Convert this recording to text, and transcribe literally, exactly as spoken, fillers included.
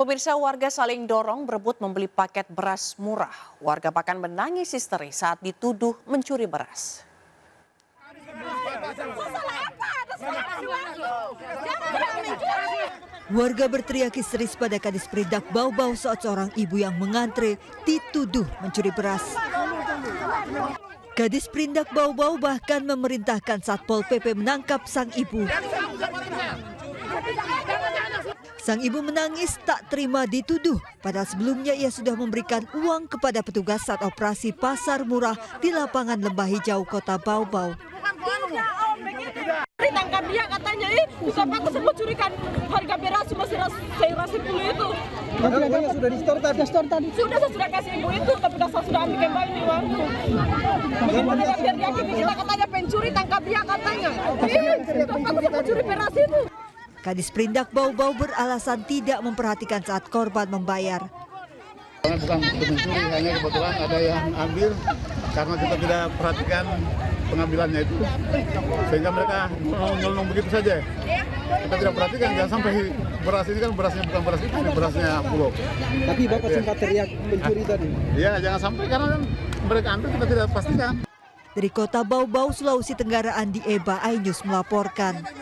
Pemirsa, warga saling dorong berebut membeli paket beras murah. Warga bahkan menangis histeris saat dituduh mencuri beras. Warga berteriak histeris pada Kadis Perindak Bau-Bau saat seorang ibu yang mengantre dituduh mencuri beras. Kadis Perindak Bau-Bau bahkan memerintahkan Satpol P P menangkap sang ibu. Sang ibu menangis tak terima dituduh, padahal sebelumnya ia sudah memberikan uang kepada petugas saat operasi pasar murah di lapangan Lembah Hijau, Kota Bau-Bau. Ditangkap dia katanya, eh, bisa patut mencurikan harga beras masih sayuran sepuluh itu. Katanya sudah di store tadi. Sudah, saya sudah kasih ibu itu, tapi saya sudah ambil kembali nih uangku. Bagaimana biar diakini kita katanya pencuri, tangkap dia katanya. Ih, bisa patut mencuri beras itu. Kadis Perindak Bau-Bau beralasan tidak memperhatikan saat korban membayar. Bukan mencuri, hanya kebetulan ada yang ambil karena kita tidak perhatikan pengambilannya itu, sehingga mereka nyelonong begitu saja. Kita tidak perhatikan, jangan sampai beras ini kan berasnya bukan beras itu, berasnya Bulog. Tapi Bapak ya. Sempat teriak pencuri tadi. Iya, jangan sampai karena kan mereka ambil kita tidak pastikan. Dari Kota Bau-Bau, Sulawesi Tenggara, Andi Eba, iNews melaporkan.